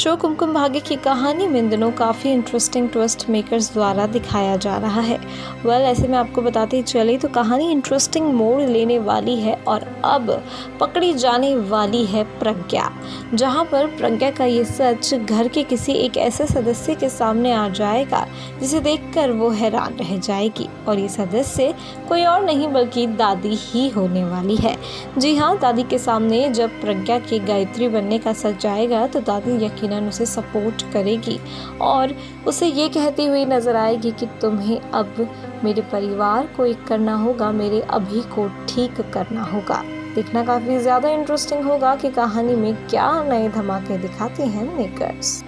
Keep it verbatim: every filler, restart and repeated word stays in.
Show Kumkum Bhagya की कहानी में इन दिनों काफ़ी इंटरेस्टिंग ट्विस्ट मेकर्स द्वारा दिखाया जा रहा है। वेल well, ऐसे में आपको बताते चले तो कहानी इंटरेस्टिंग मोड़ लेने वाली है और अब पकड़ी जाने वाली है प्रज्ञा, जहां पर प्रज्ञा का ये सच घर के किसी एक ऐसे सदस्य के सामने आ जाएगा जिसे देखकर वो हैरान रह जाएगी। और ये सदस्य कोई और नहीं बल्कि दादी ही होने वाली है। जी हाँ, दादी के सामने जब प्रज्ञा के गायत्री बनने का सच आएगा तो दादी यकीनन उसे सपोर्ट करेगी और उसे ये कहती हुई नजर आएगी कि तुम्हें अब मेरे परिवार को एक करना होगा, मेरे अभी को ठीक करना होगा। देखना काफ़ी ज़्यादा इंटरेस्टिंग होगा कि कहानी में क्या नए धमाके दिखाते हैं मेकर्स।